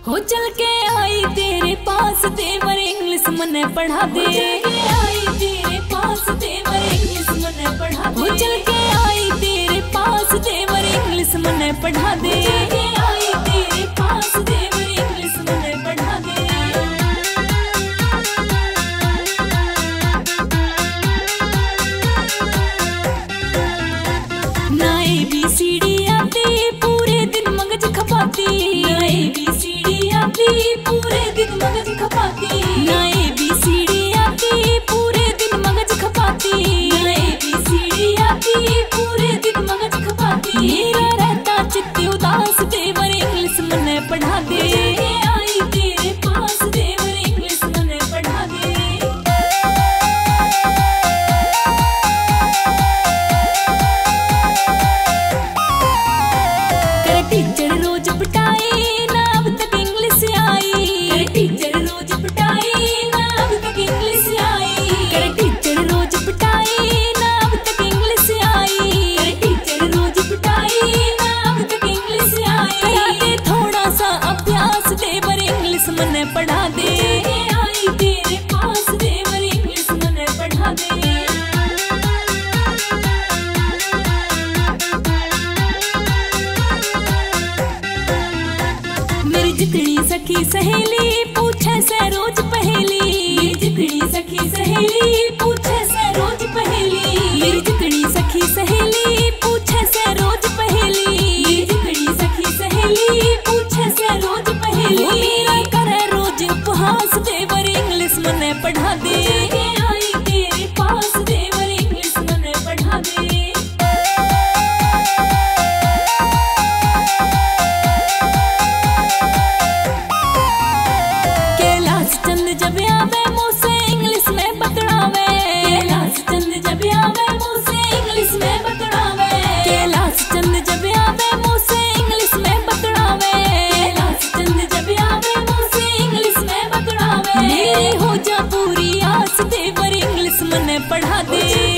हो चल के आई तेरे पास देवर इंग्लिश मने पढ़ा दे। आई तेरे पास देवर इंग्लिश मने पढ़ा दे। हो चल के आई तेरे पास देवर इंग्लिश मने पढ़ा दे। आई तेरे पास देवर इंग्लिश मने पढ़ा दे। ना ABCD आती पूरे दिन मगज खपाती। ना ABCD आती पूरे दिन मगज खपाती। ना ABCD आती पूरे दिन मगज खपाती। ना ABCD आती पूरे दिन मगज खपाती। मेरा रहता चित्त उदास देवर इंग्लिश मने पढ़ा दे। आई तेरे पास देवर इंग्लिश मने पढ़ा दे। टीचर रोज पिटाई ना अब तक इंग्लिश आई। टीचर रोज पिटाई ना अब तक इंग्लिश आई। टीचर रोज पिटाई ना अब तक इंग्लिश आई। टीचर रोज पिटाई ना अब तक इंग्लिश आई। करा दे थोड़ा सा अभ्यास देवर इंग्लिश मने पढ़ा दे। आई तेरे पास देवर इंग्लिश मने पढ़ा दे। मेरी जितनी सखी सहेली पूछे से रोज पहेली। मेरी जितनी सखी सहेली पूछे से रोज पहेली। मेरी जितनी सखी सहेली पूछे से रोज पहेली। मेरी जितनी सखी सहेली पूछे से रोज पहेली। मेरा करे रोज उपहास देवर इंग्लिश मने पढ़ा दे। आई तेरे पास देवर इंग्लिश मने पढ़ा दे। जब आवे मुँह से इंग्लिश में बतड़ावे। कैलाश चंद जब आवे मुँह से इंग्लिश में बतड़ावे। कैलाश चंद जब आवे मुँह से इंग्लिश में बतड़ावे। कैलाश चंद जब आवे मुँह से इंग्लिश में बतड़ावे। मेरी हो जा पूरी आस देवर इंग्लिश मने पढ़ा दे।